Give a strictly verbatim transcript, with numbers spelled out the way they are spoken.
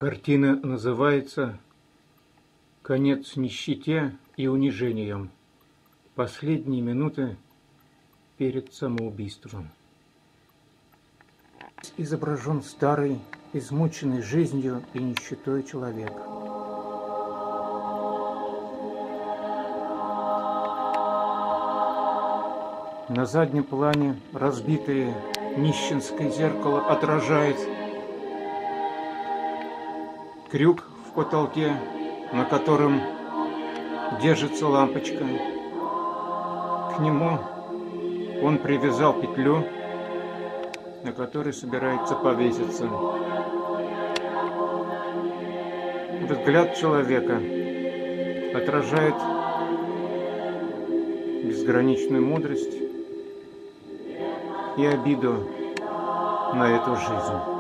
Картина называется «Конец нищете и унижениям. Последние минуты перед самоубийством». Изображен старый, измученный жизнью и нищетой человек. На заднем плане разбитое нищенское зеркало отражает крюк в потолке, на котором держится лампочка. К нему он привязал петлю, на которой собирается повеситься. Взгляд человека отражает безграничную мудрость и обиду на эту жизнь.